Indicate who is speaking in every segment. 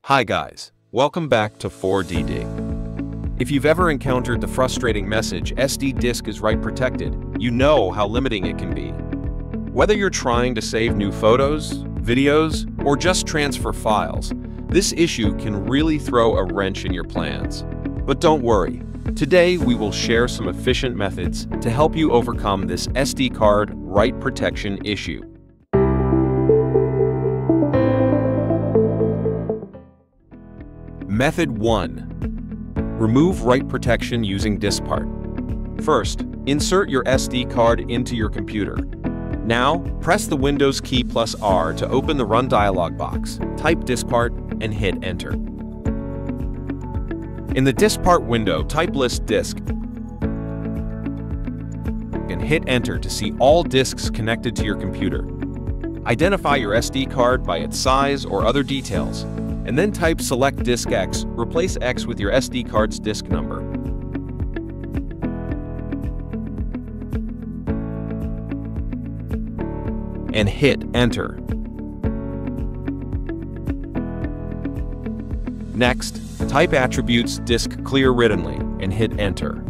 Speaker 1: Hi guys, welcome back to 4DD. If you've ever encountered the frustrating message SD disk is write protected, you know how limiting it can be. Whether you're trying to save new photos, videos, or just transfer files, this issue can really throw a wrench in your plans. But don't worry, today we will share some efficient methods to help you overcome this SD card write protection issue. Method 1. Remove write protection using Diskpart. First, insert your SD card into your computer. Now, press the Windows key plus R to open the Run dialog box, type Diskpart, and hit Enter. In the Diskpart window, type list disk and hit Enter to see all disks connected to your computer. Identify your SD card by its size or other details, and then type select disk X, replace X with your SD card's disk number. And hit Enter. Next, type attributes disk clear readonly and hit Enter.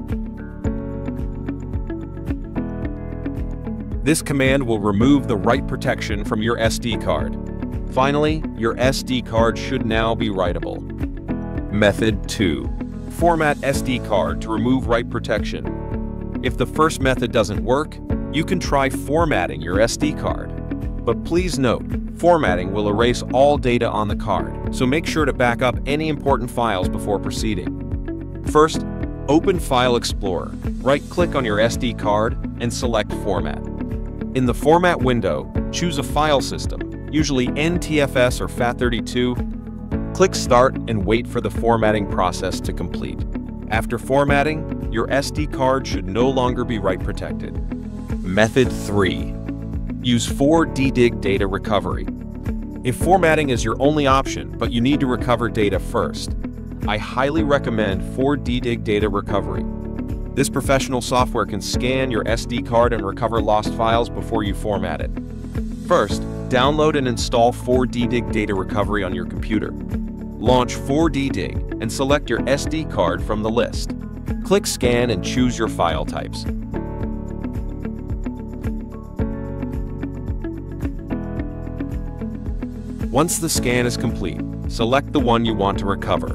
Speaker 1: This command will remove the write protection from your SD card. Finally, your SD card should now be writable. Method 2. Format SD card to remove write protection. If the first method doesn't work, you can try formatting your SD card. But please note, formatting will erase all data on the card, so make sure to back up any important files before proceeding. First, open File Explorer, right-click on your SD card, and select Format. In the Format window, choose a file system, usually NTFS or FAT32, click Start and wait for the formatting process to complete. After formatting, your SD card should no longer be write protected. Method 3. Use 4DDiG data recovery. If formatting is your only option, but you need to recover data first, I highly recommend 4DDiG data recovery. This professional software can scan your SD card and recover lost files before you format it. First, download and install 4DDiG data recovery on your computer. Launch 4DDiG and select your SD card from the list. Click Scan and choose your file types. Once the scan is complete, select the one you want to recover.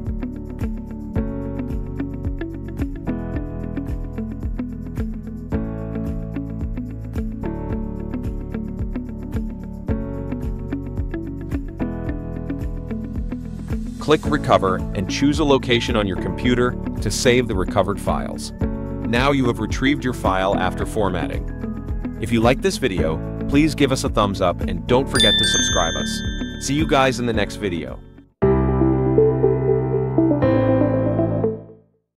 Speaker 1: Click Recover and choose a location on your computer to save the recovered files. Now you have retrieved your file after formatting. If you like this video, please give us a thumbs up and don't forget to subscribe us. See you guys in the next video.